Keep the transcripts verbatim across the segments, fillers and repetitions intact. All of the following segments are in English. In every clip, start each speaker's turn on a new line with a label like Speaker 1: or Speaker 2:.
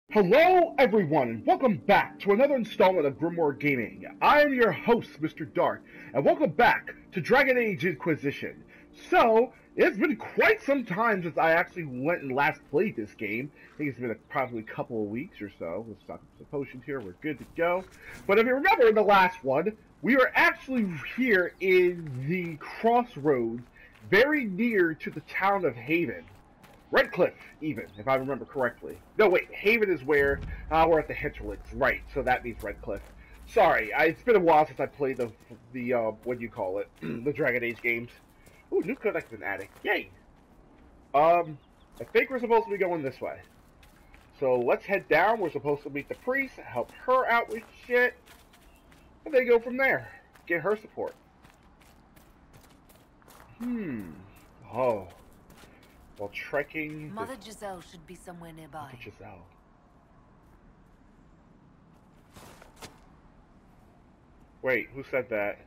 Speaker 1: Hello everyone, and welcome back to another installment of Grimoire Gaming. I am your host, Mister Dark, and welcome back to Dragon Age Inquisition. So, it's been quite some time since I actually went and last played this game. I think it's been a, probably a couple of weeks or so. Let's stock up some potions here, we're good to go. But if you remember in the last one, we were actually here in the crossroads, very near to the town of Haven. Redcliffe, even, if I remember correctly. No, wait, Haven is where uh, we're at the Hinterlands, right, so that means Redcliffe. Sorry, I, it's been a while since I played the, the uh, what do you call it, the Dragon Age games. Ooh, new codex in attic, yay! Um, I think we're supposed to be going this way. So let's head down, we're supposed to meet the priest, help her out with shit, and then go from there. Get her support. Hmm, oh. While trekking...
Speaker 2: Mother Giselle should be somewhere nearby.
Speaker 1: Mother Giselle. Wait, who said that?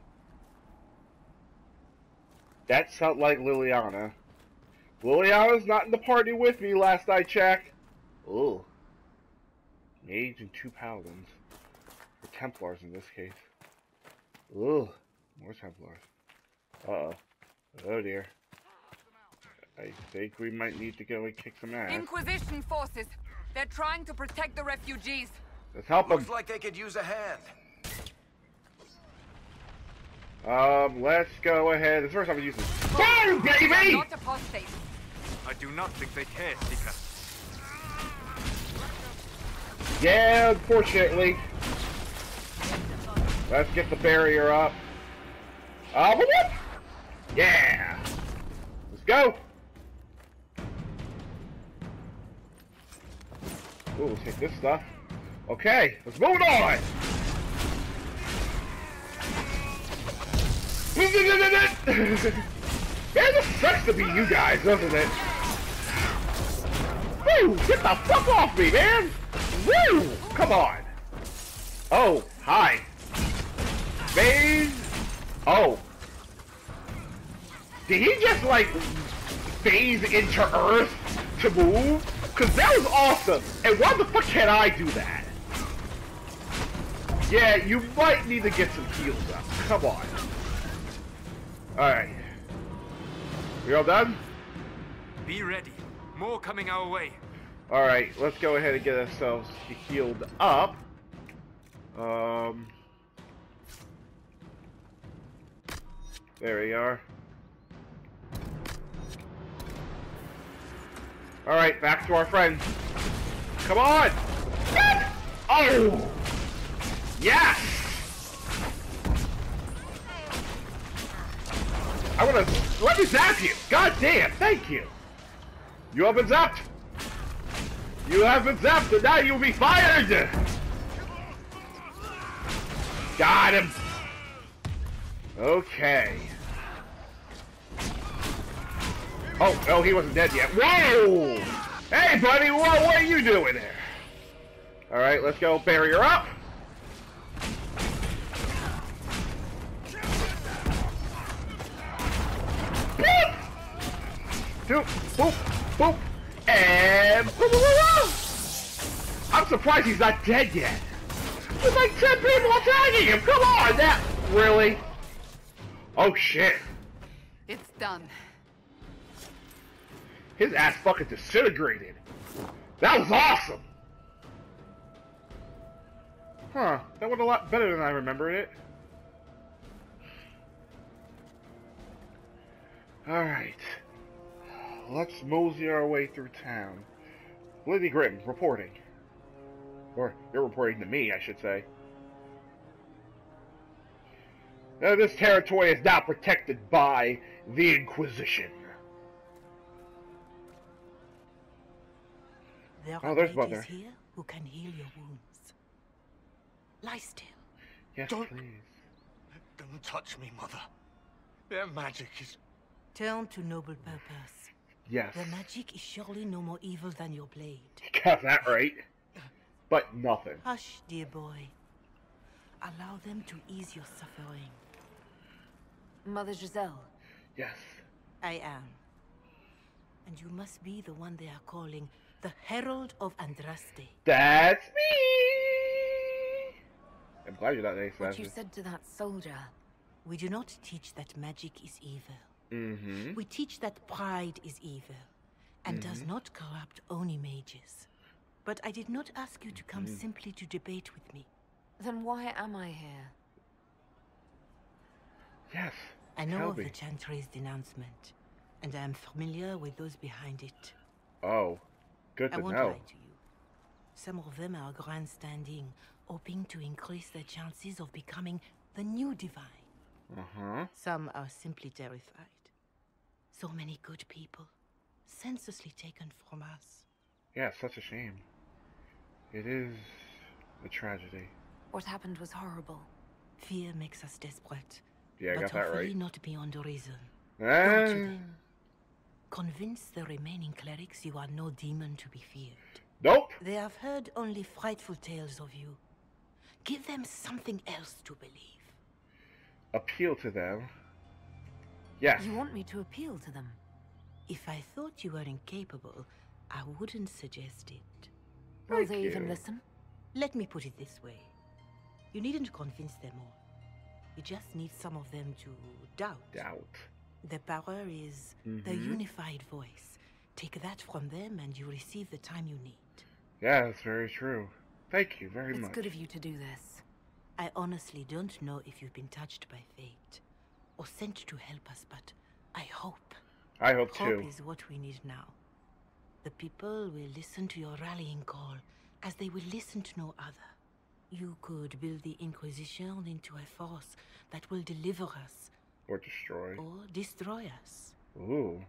Speaker 1: That sounded like Liliana. Liliana's not in the party with me last I checked. Ooh. Mage and two paladins. Or Templars in this case. Ooh. More Templars. Uh-oh. Oh dear. I think we might need to go and kick some ass.
Speaker 3: Inquisition forces. They're trying to protect the refugees.
Speaker 1: Let's help them.
Speaker 4: Looks like they could use a hand.
Speaker 1: Um, let's go ahead. This is the first time I'm using Boom, baby!
Speaker 3: Not apostate.
Speaker 5: I do not think they care, Seeker.
Speaker 1: Yeah, unfortunately. Let's get the barrier up. Uh, whoop! Yeah! Let's go! Ooh, let's take this stuff. Okay, let's move it on! Man, this sucks to be you guys, doesn't it? Woo! Get the fuck off me, man! Woo! Come on! Oh, hi. Phase... Oh. Did he just, like, phase into Earth to move? Because that was awesome! And why the fuck can't I do that? Yeah, you might need to get some heals up. Come on. Alright. We all done?
Speaker 5: Be ready. More coming our way.
Speaker 1: Alright, let's go ahead and get ourselves healed up. Um... There we are. Alright, back to our friends. Come on! Oh! Yes! I wanna... Let me zap you! God damn, thank you! You have been zapped! You have been zapped, and now you'll be fired! Got him! Okay. Oh, no, he wasn't dead yet. Whoa! Hey, buddy, what, what are you doing there? Alright, let's go. Barrier up! Boop! Boop, boop, boop, and boop, boop, boop, boop. I'm surprised he's not dead yet. There's like ten people attacking him! Come on! That... Really? Oh, shit.
Speaker 3: It's done.
Speaker 1: His ass fucking disintegrated. That was awesome! Huh, that went a lot better than I remembered it. Alright. Let's mosey our way through town. Lady Grimm, reporting. Or, you're reporting to me, I should say. Now, this territory is now protected by the Inquisition.
Speaker 6: There
Speaker 1: Oh,
Speaker 6: are
Speaker 1: there's
Speaker 6: mages
Speaker 1: Mother.
Speaker 6: here who can heal your wounds. Lie still.
Speaker 1: Yes,
Speaker 4: Don't-
Speaker 1: please.
Speaker 4: Don't touch me, Mother. Their magic is...
Speaker 6: Turn to noble purpose.
Speaker 1: Yes.
Speaker 6: Their magic is surely no more evil than your blade.
Speaker 1: Got that right. But nothing.
Speaker 6: Hush, dear boy. Allow them to ease your suffering.
Speaker 2: Mother Giselle.
Speaker 1: Yes.
Speaker 6: I am. And you must be the one they are calling The Herald of Andraste.
Speaker 1: That's me! I'm glad you're not nice,
Speaker 2: What you
Speaker 1: Sebastian.
Speaker 2: said to that soldier.
Speaker 6: We do not teach that magic is evil.
Speaker 1: Mm-hmm.
Speaker 6: We teach that pride is evil, and does not corrupt Oni mages. But I did not ask you to come simply to debate with me.
Speaker 2: Then why am I here?
Speaker 1: Yes.
Speaker 6: I know
Speaker 1: tell
Speaker 6: of
Speaker 1: me.
Speaker 6: the Chantry's denouncement, and I am familiar with those behind it.
Speaker 1: Oh, good
Speaker 6: I
Speaker 1: to
Speaker 6: won't
Speaker 1: know.
Speaker 6: lie to you. Some of them are grandstanding, hoping to increase their chances of becoming the new divine.
Speaker 1: Uh-huh.
Speaker 6: Some are simply terrified. So many good people, senselessly taken from us.
Speaker 1: Yeah, it's such a shame. It is a tragedy.
Speaker 2: What happened was horrible.
Speaker 6: Fear makes us desperate.
Speaker 1: Yeah, I
Speaker 6: but
Speaker 1: got that
Speaker 6: hopefully
Speaker 1: right.
Speaker 6: not beyond reason.
Speaker 1: Ah,
Speaker 6: Don't you then? Convince the remaining clerics you are no demon to be feared.
Speaker 1: nope.
Speaker 6: They have heard only frightful tales of you. Give them something else to believe.
Speaker 1: Appeal to them. Yes.
Speaker 2: You want me to appeal to them?
Speaker 6: If I thought you were incapable, I wouldn't suggest it.
Speaker 2: Will
Speaker 1: Thank
Speaker 2: they even
Speaker 1: you.
Speaker 2: listen?
Speaker 6: Let me put it this way. You needn't convince them all. You just need some of them to doubt.
Speaker 1: Doubt.
Speaker 6: The power is the
Speaker 1: Mhm.
Speaker 6: unified voice. Take that from them and you receive the time you need.
Speaker 1: Yeah, that's very true. Thank you very
Speaker 2: It's
Speaker 1: much.
Speaker 2: good of you to do this.
Speaker 6: I honestly don't know if you've been touched by fate or sent to help us, but I hope.
Speaker 1: I hope
Speaker 6: Hope
Speaker 1: too.
Speaker 6: is what we need now. The people will listen to your rallying call as they will listen to no other. You could build the Inquisition into a force that will deliver us
Speaker 1: Or destroy.
Speaker 6: or destroy us.
Speaker 1: Ooh.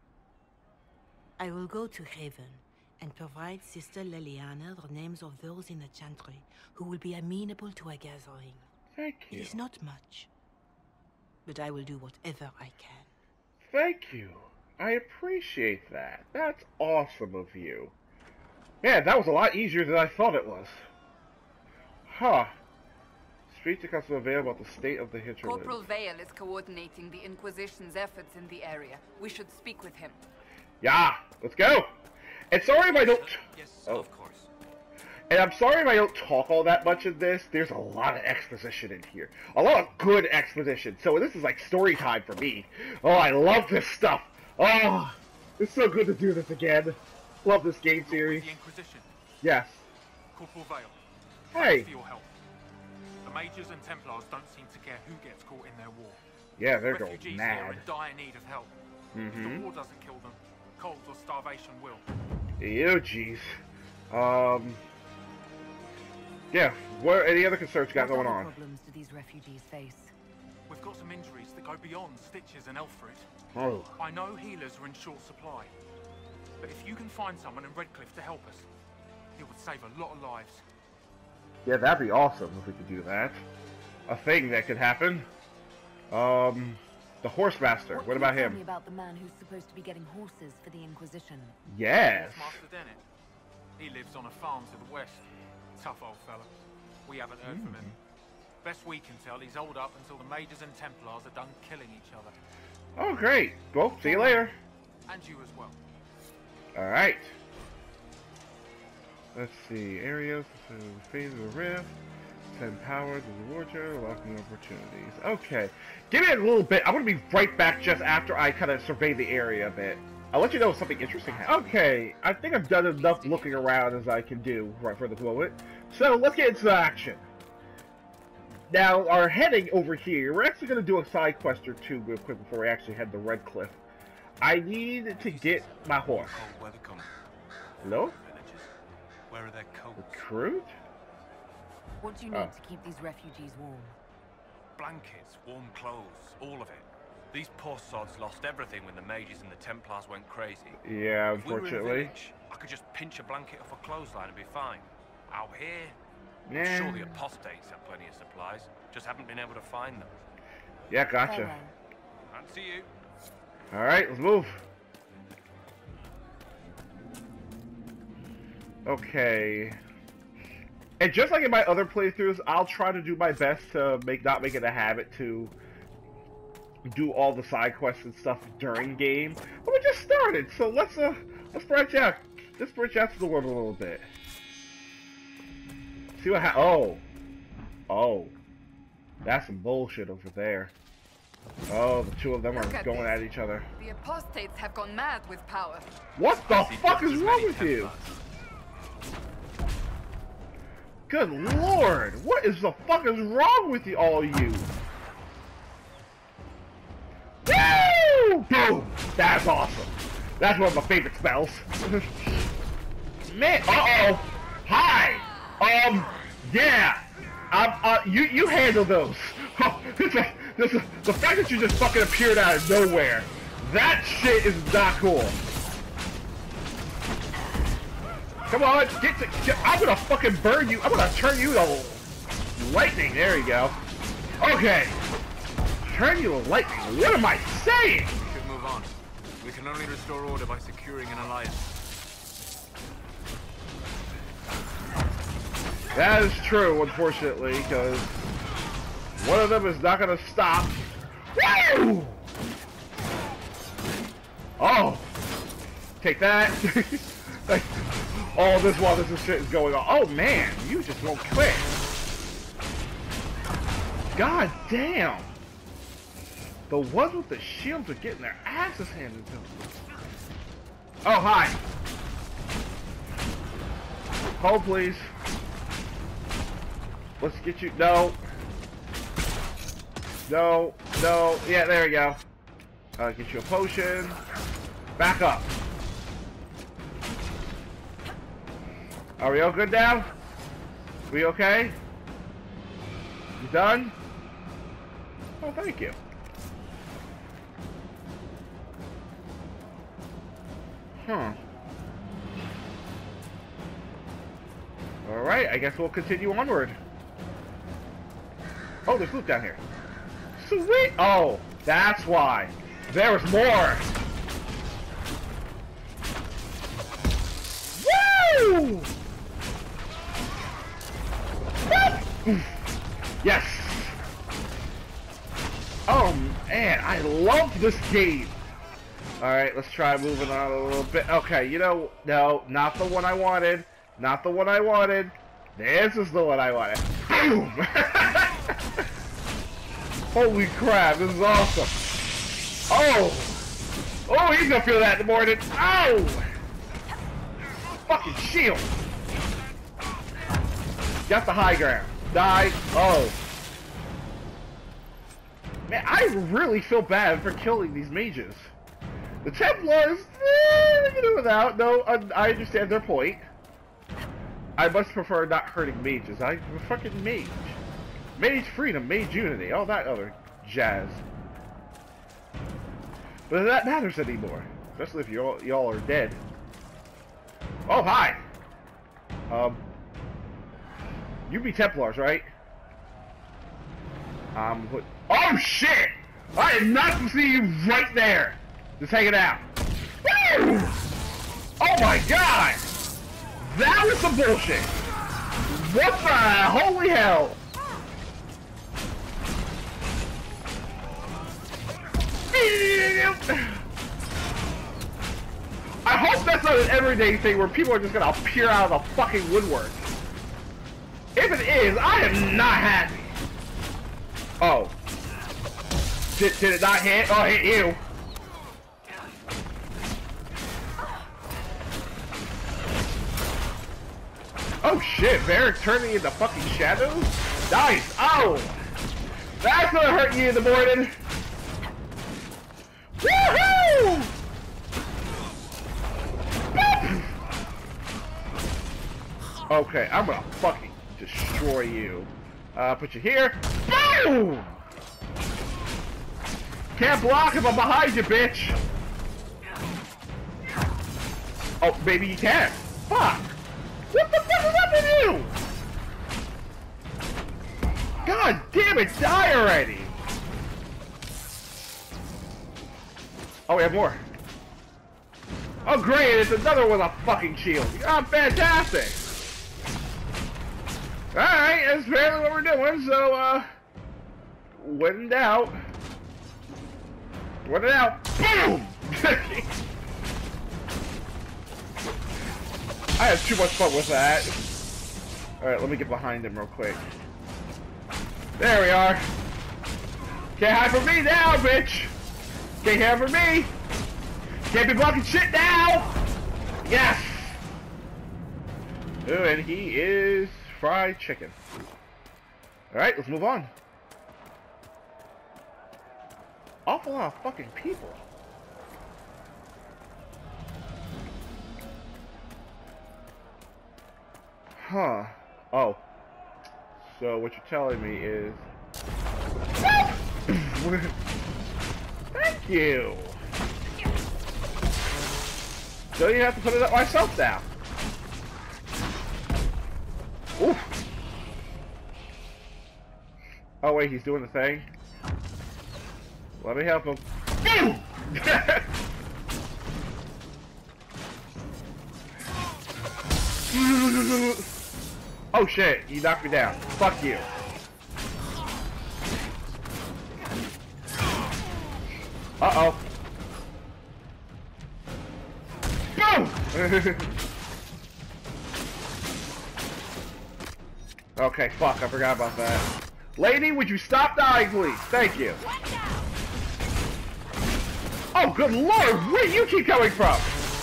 Speaker 6: I will go to Haven and provide Sister Leliana the names of those in the Chantry who will be amenable to a gathering.
Speaker 1: Thank
Speaker 6: It
Speaker 1: you.
Speaker 6: is not much, but I will do whatever I can.
Speaker 1: Thank you. I appreciate that. That's awesome of you. Yeah, that was a lot easier than I thought it was. Huh. Speak to Customer Vale about the state of the hinterland.
Speaker 3: Corporal Vale is coordinating the Inquisition's efforts in the area. We should speak with him.
Speaker 1: Yeah, let's go. And sorry if I don't.
Speaker 5: Yes,
Speaker 1: Oh.
Speaker 5: of course.
Speaker 1: And I'm sorry if I don't talk all that much in this. There's a lot of exposition in here. A lot of good exposition. So this is like story time for me. Oh, I love this stuff. Oh, it's so good to do this again. Love this game series.
Speaker 5: The Inquisition.
Speaker 1: Yes.
Speaker 5: Corporal Vale.
Speaker 1: Hey.
Speaker 5: Thanks for your help. The Mages and Templars don't seem to care who gets caught in their war.
Speaker 1: Yeah, they're going
Speaker 5: Refugees here are
Speaker 1: mad.
Speaker 5: in dire need of help. If the
Speaker 1: Mm-hmm.
Speaker 5: war doesn't kill them, cold or starvation will.
Speaker 1: Ew, jeez. Um. Yeah. What any other concerns you got
Speaker 2: What
Speaker 1: going
Speaker 2: other
Speaker 1: on?
Speaker 2: problems do these refugees face?
Speaker 5: We've got some injuries that go beyond stitches and Elfrid.
Speaker 1: Oh.
Speaker 5: I know healers are in short supply, but if you can find someone in Redcliffe to help us, it would save a lot of lives.
Speaker 1: Yeah, that'd be awesome if we could do that. A thing that could happen. Um, the Horsemaster. What,
Speaker 2: can
Speaker 1: about
Speaker 2: you tell
Speaker 1: him?
Speaker 2: me about the man who's supposed to be getting horses for the Inquisition?
Speaker 1: Yes.
Speaker 5: Master Dennett. He lives on a farm to the west. Tough old fella. We haven't heard from him. Best we can tell, he's holed up until the Mages and Templars are done killing each other.
Speaker 1: Oh, great. Well, see you later.
Speaker 5: And you as well.
Speaker 1: All right. Let's see. Areas. So, phase of the rift. Send power to the warrior. Locking opportunities. Okay. Give me a little bit. I'm going to be right back just after I kind of survey the area a bit. I'll let you know if something interesting happens. Okay. I think I've done enough looking around as I can do right for the moment. So, let's get into action. Now, our heading over here, we're actually going to do a side quest or two real quick before we actually head to Redcliffe. I need to get my horse.
Speaker 4: Cold weather coming.
Speaker 1: Hello?
Speaker 4: Villagers. Where are their coats?
Speaker 1: Recruit?
Speaker 2: What do you need
Speaker 1: Oh.
Speaker 2: to keep these refugees warm?
Speaker 4: Blankets, warm clothes, all of it. These poor sods lost everything when the Mages and the Templars went crazy.
Speaker 1: Yeah,
Speaker 4: If we were in a
Speaker 1: unfortunately.
Speaker 4: village, I could just pinch a blanket off a clothesline and be fine. Out here,
Speaker 1: Nah.
Speaker 4: sure the apostates have plenty of supplies, just haven't been able to find them.
Speaker 1: Yeah, gotcha.
Speaker 2: Farewell.
Speaker 4: And see you.
Speaker 1: Alright, let's move. Okay. And just like in my other playthroughs, I'll try to do my best to make not make it a habit to do all the side quests and stuff during game. But we just started, so let's uh let's branch out. let's branch out to the world a little bit. See what ha- oh. Oh. That's some bullshit over there. Oh, the two of them
Speaker 3: Look
Speaker 1: are
Speaker 3: at
Speaker 1: going
Speaker 3: this.
Speaker 1: at each other.
Speaker 3: The apostates have gone mad with power.
Speaker 1: What the
Speaker 4: See
Speaker 1: fuck
Speaker 4: just
Speaker 1: is
Speaker 4: as
Speaker 1: wrong
Speaker 4: many
Speaker 1: with you?
Speaker 4: Templars.
Speaker 1: Good lord! What is the fuck is wrong with you, all of you? Woo! Boom! That's awesome. That's one of my favorite spells. Man, uh-oh! Hi! Um, yeah! Um, uh, you, you handle those. this, is, this is, the fact that you just fucking appeared out of nowhere, that shit is not cool. Come on, get to, get, I'm gonna fucking burn you. I'm gonna turn you to lightning. There you go. Okay. Turn you to lightning. What am I saying?
Speaker 5: We should move on. We can only restore order by securing an alliance.
Speaker 1: That is true, unfortunately, because one of them is not gonna stop. Woo! Oh! Take that. Like, all this while this shit is going on. Oh man, you just won't quit. God damn. The ones with the shields are getting their asses handed to them. Oh, hi. Hold, please. Let's get you. No. No. No. Yeah, there we go. Uh, get you a potion. Back up. Are we all good now? We okay? You done? Oh, thank you. Huh. Alright, I guess we'll continue onward. Oh, there's loot down here. Sweet! Oh, that's why. There was more! Woo! Yes! Oh man, I love this game! Alright, let's try moving on a little bit. Okay, you know, no, not the one I wanted. Not the one I wanted. This is the one I wanted. Boom! Holy crap, this is awesome. Oh! Oh, he's gonna feel that in the morning. Oh! Fucking shield! Got the high ground. Die. Oh. Man, I really feel bad for killing these mages. The Templars, eh, they can do without. No, I, I understand their point. I much prefer not hurting mages. I'm a fucking mage. Mage freedom, mage unity, all that other jazz. But that matters anymore. Especially if y'all y'all are dead. Oh, hi! Um... You be Templars, right? Um, what? Oh shit! I did not see you right there! Just hanging out. Woo! Oh my god! That was some bullshit! What the holy hell? I hope that's not an everyday thing where people are just gonna appear out of the fucking woodwork. If it is, I am not happy. Oh. Did, did it not hit? Oh, it hit you. Oh shit, Varric turning into fucking shadows? Nice! Oh! That's gonna hurt you in the morning! Woohoo! Okay, I'm gonna fucking destroy you. Uh, put you here. Boom! Can't block if I'm behind you, bitch! Oh, maybe you can. Fuck! What the fuck is up with you? God damn it, die already! Oh, we have more. Oh great, it's another one with a fucking shield. Oh, fantastic! Alright, that's apparently what we're doing, so, uh... when in doubt... When in doubt, boom! I had too much fun with that. Alright, let me get behind him real quick. There we are. Can't hide from me now, bitch! Can't hide from me! Can't be blocking shit now! Yes! Ooh, and he is fried chicken. Alright, let's move on. Awful lot of fucking people. Huh. Oh. So what you're telling me is... Thank you! So you have to put it up myself now. Oof. Oh wait, he's doing the thing. Let me help him. Oh shit, you knocked me down. Fuck you. Uh-oh. Boom! Okay, fuck, I forgot about that. Lady, would you stop dying, please? Thank you. Oh, good lord, where do you keep coming from?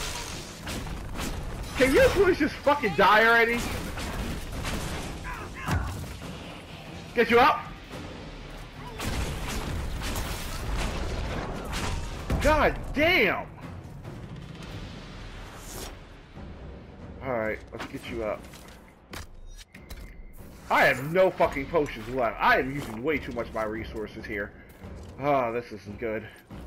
Speaker 1: Can you please just fucking die already? Get you up? God damn! Alright, let's get you up. I have no fucking potions left. I am using way too much of my resources here. Oh, this isn't good.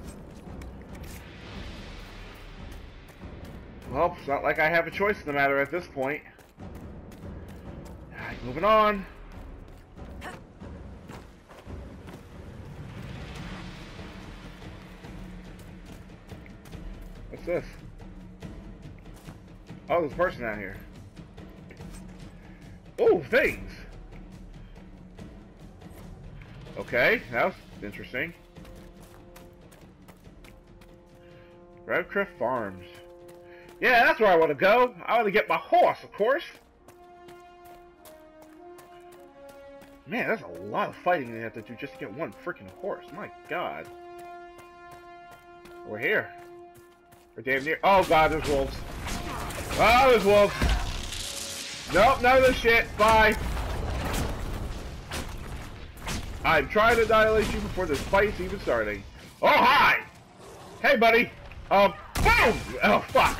Speaker 1: Well, it's not like I have a choice in the matter at this point. Alright, moving on. What's this? Oh, there's a person out here. Oh, things! Okay, that was interesting. Redcliff Farms. Yeah, that's where I want to go. I want to get my horse, of course. Man, that's a lot of fighting they have to do just to get one freaking horse. My god. We're here. We're damn near. Oh god, there's wolves. Oh, there's wolves. Nope, none of this shit. Bye. I'm trying to annihilate you before this fight's even starting. Oh, hi! Hey, buddy. Um, boom! Oh, fuck.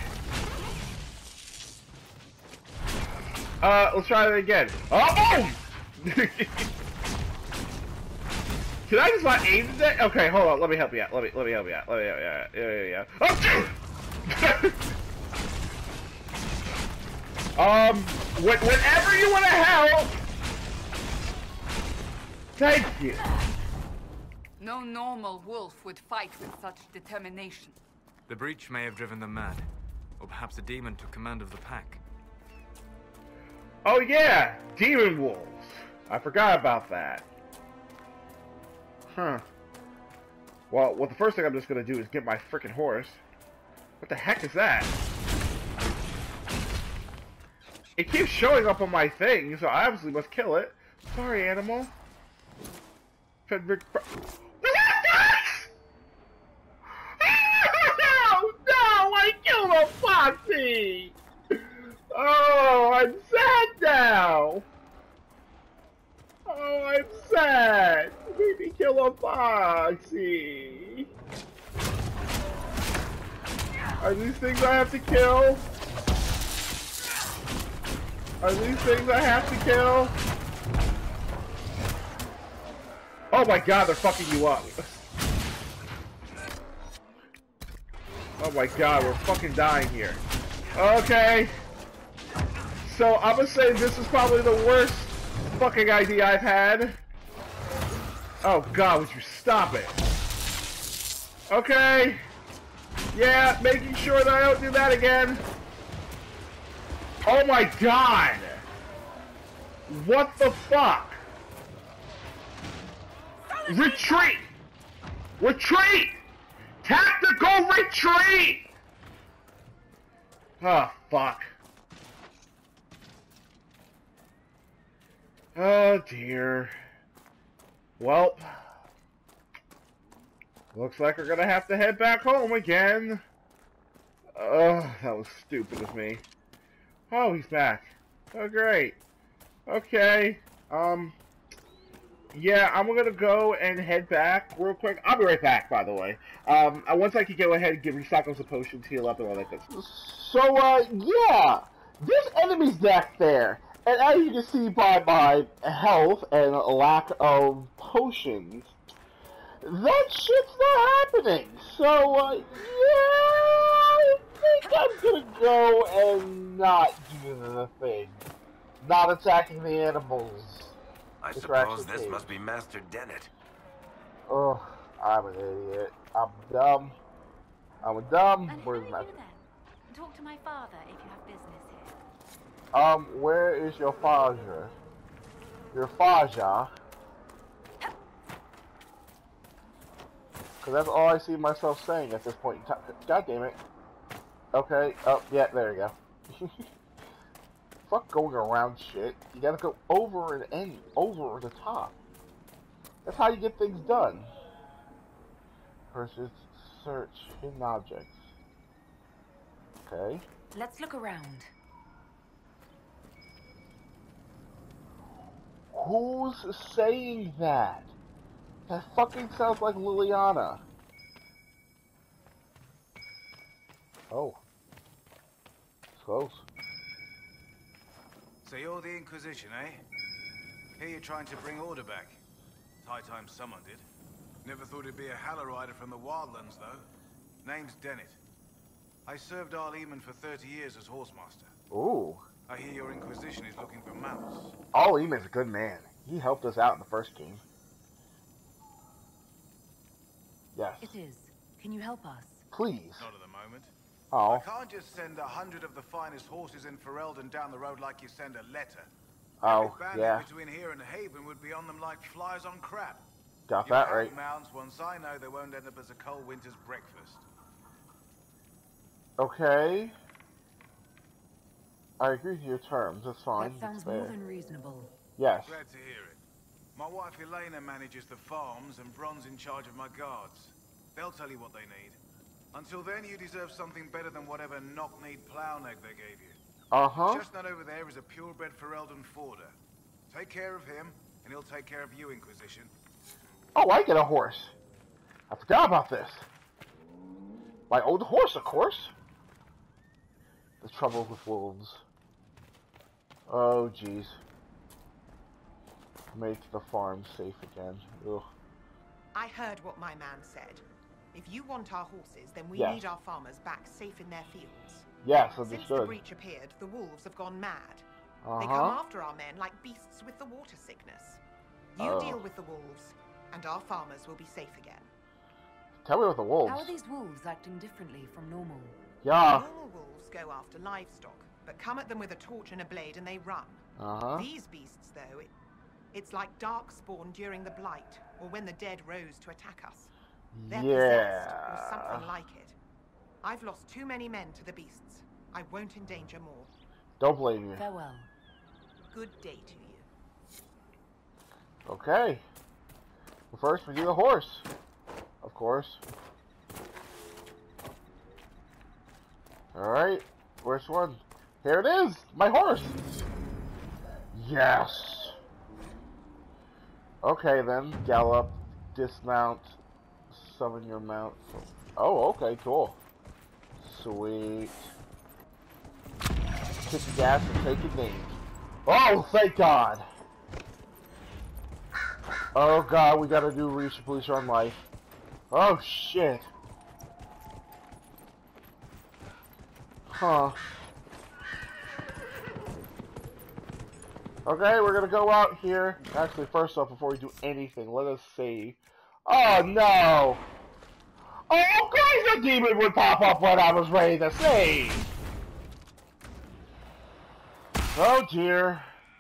Speaker 1: Uh, let's try it again. Oh, boom! Can I just not aim that? Okay, hold on. Let me help you out. Let me, let me help you out. Let me help you out. Yeah, yeah, yeah. Oh, um, when, whenever you want to help. Thank you.
Speaker 3: No normal wolf would fight with such determination.
Speaker 7: The breach may have driven them mad. Or perhaps a demon took command of the pack.
Speaker 1: Oh yeah, demon wolves. I forgot about that. Huh. Well, well, the first thing I'm just gonna do is get my frickin' horse. What the heck is that? It keeps showing up on my thing, so I obviously must kill it. Sorry, animal. Frederick. No, no! I killed a foxy! Oh, I'm sad now! Oh, I'm sad! Made me kill a foxy! Are these things I have to kill? Are these things I have to kill? Oh my god, they're fucking you up. Oh my god, we're fucking dying here. Okay. So, I'm gonna say this is probably the worst fucking idea I've had. Oh god, would you stop it? Okay. Yeah, making sure that I don't do that again. Oh my god! What the fuck? Retreat! Retreat! Tactical retreat! Oh, fuck. Oh dear. Well, looks like we're gonna have to head back home again. Oh, that was stupid of me. Oh, he's back. Oh, great. Okay. Um. Yeah, I'm gonna go and head back real quick. I'll be right back, by the way. Um, once I can go ahead and get recycle some potions, heal up, and all that good stuff. So, uh, yeah, there's enemies back there, and as you can see by my health and lack of potions, that shit's not happening. So, uh, yeah, I think I'm gonna go and not do the thing, not attacking the animals.
Speaker 8: I suppose this must be Master Dennett.
Speaker 1: Oh, I'm an idiot. I'm dumb. I'm a dumb.
Speaker 9: And
Speaker 1: Where's
Speaker 9: how
Speaker 1: my...
Speaker 9: are you then? Talk to my father if you have business here.
Speaker 1: Um, where is your father? Your father? Because that's all I see myself saying at this point in time. God damn it. Okay. Oh, yeah, there you go. Fuck going around shit. You gotta go over and end, over the top. That's how you get things done. Versus search hidden objects. Okay.
Speaker 2: Let's look around.
Speaker 1: Who's saying that? That fucking sounds like Liliana. Oh. It's close.
Speaker 10: So you're the Inquisition, eh? Here you're trying to bring order back. It's high time someone did. Never thought it'd be a Hallow-Rider from the Wildlands, though. Name's Dennett. I served Arl Eamon for thirty years as Horsemaster.
Speaker 1: Ooh.
Speaker 10: I hear your Inquisition is looking for mounts.
Speaker 1: Arl Eamon's a good man. He helped us out in the first game. Yes.
Speaker 2: It is. Can you help us?
Speaker 1: Please.
Speaker 10: Not at the moment.
Speaker 1: Oh.
Speaker 10: I can't just send a hundred of the finest horses in Ferelden down the road like you send a letter.
Speaker 1: Oh,
Speaker 10: Every bandit
Speaker 1: yeah.
Speaker 10: between here and Haven would be on them like flies on crap.
Speaker 1: Got
Speaker 10: You'll
Speaker 1: that
Speaker 10: have
Speaker 1: right.
Speaker 10: mounts once I know they won't end up as a cold winter's breakfast.
Speaker 1: Okay. I agree with your terms. That's fine.
Speaker 2: That sounds
Speaker 1: It's
Speaker 2: more
Speaker 1: fair.
Speaker 2: than reasonable.
Speaker 1: Yes.
Speaker 10: Glad to hear it. My wife Elena manages the farms and Bron's in charge of my guards. They'll tell you what they need. Until then, you deserve something better than whatever knock-kneed plow neck they gave you.
Speaker 1: Uh-huh.
Speaker 10: Just not over there is a purebred Ferelden Forder. Take care of him, and he'll take care of you, Inquisition.
Speaker 1: Oh, I get a horse. I forgot about this. My old horse, of course. The trouble with wolves. Oh, jeez. Make the farm safe again. Ugh.
Speaker 11: I heard what my man said. If you want our horses, then we
Speaker 1: Yes.
Speaker 11: need our farmers back safe in their fields.
Speaker 1: Yes,
Speaker 11: Since the
Speaker 1: understood.
Speaker 11: breach appeared, the wolves have gone mad.
Speaker 1: Uh-huh.
Speaker 11: They come after our men like beasts with the water sickness. You
Speaker 1: Oh.
Speaker 11: deal with the wolves, and our farmers will be safe again.
Speaker 1: Tell me about the wolves.
Speaker 2: How are these wolves acting differently from normal?
Speaker 1: Yeah.
Speaker 11: Normal wolves go after livestock, but come at them with a torch and a blade and they run.
Speaker 1: Uh-huh.
Speaker 11: These beasts, though, it, it's like darkspawn during the Blight, or when the dead rose to attack us. They're possessed, or
Speaker 1: Yeah.
Speaker 11: something like it. I've lost too many men to the beasts. I won't endanger more.
Speaker 1: Don't blame you.
Speaker 2: Farewell.
Speaker 11: Good day to you.
Speaker 1: Okay. Well, first we do the horse. Of course. Alright. First one. Here it is! My horse! Yes! Okay then. Gallop. Dismount. Summon your mount. Oh, okay, cool. Sweet. Kick the gas and take a knee. Oh, thank God! Oh God, we gotta do Reach the Police on Life. Oh shit. Huh. Okay, we're gonna go out here. Actually, first off, before we do anything, let us see. Oh no! Oh, of course a demon would pop up when I was ready to save! Oh dear.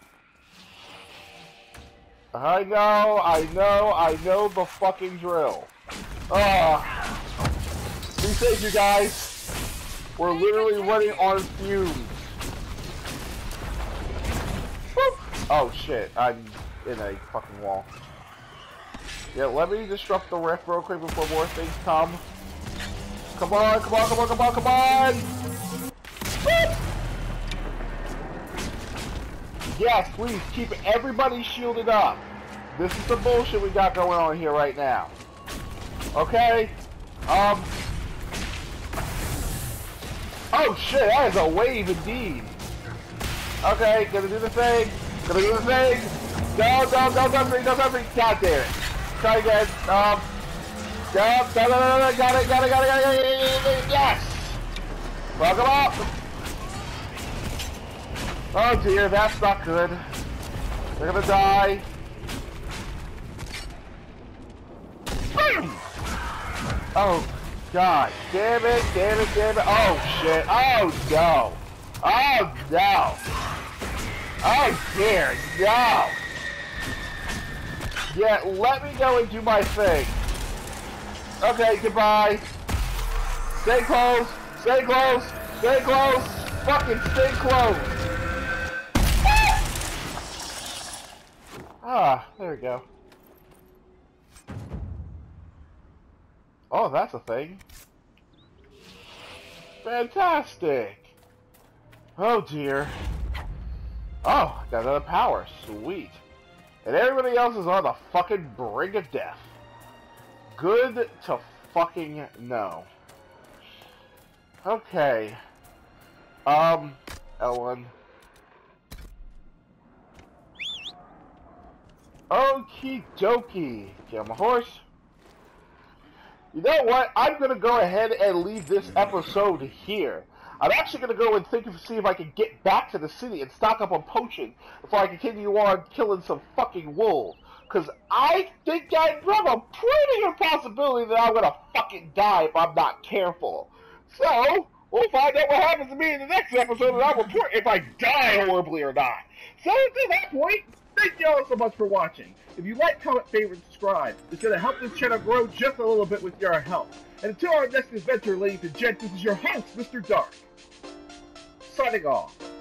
Speaker 1: I know, I know, I know the fucking drill. Ah, be safe, you guys. We're literally running on fumes. Woo. Oh shit, I'm in a fucking wall. Yeah, let me disrupt the rift real quick before more things come. Come on, come on, come on, come on, come on! Woo! Yes, please, keep everybody shielded up. This is the bullshit we got going on here right now. Okay? Um... Oh shit, that is a wave indeed. Okay, gonna do the thing. Gonna do the thing. No, no, no, no, no, no, no, God damn it. Try again. Um. No, no, no, no, no, got it, got it, got it, got it, got it, yes! Welcome up! Oh dear, that's not good. They're gonna die. Oh, God. Damn it, damn it, damn it. Oh, shit. Oh, no. Oh, no. Oh, dear, no. Yeah, let me go and do my thing. Okay, goodbye. Stay close. Stay close. Stay close. Fucking stay close. Ah, there we go. Oh, that's a thing. Fantastic. Oh, dear. Oh, got another power. Sweet. And everybody else is on the fucking brink of death. Good to fucking know. Okay. Um, L one. Okie dokie. Get on my horse. You know what? I'm going to go ahead and leave this episode here. I'm actually going to go and think of see if I can get back to the city and stock up on potion before I continue on killing some fucking wolves. Because I think I have a pretty good possibility that I'm going to fucking die if I'm not careful. So, we'll find out what happens to me in the next episode, and I'll report if I die horribly or not. So, to that point, thank you all so much for watching. If you like, comment, favorite, and subscribe, it's going to help this channel grow just a little bit with your help. And until our next adventure, ladies and gents, this is your host, Mister Dark. Signing off.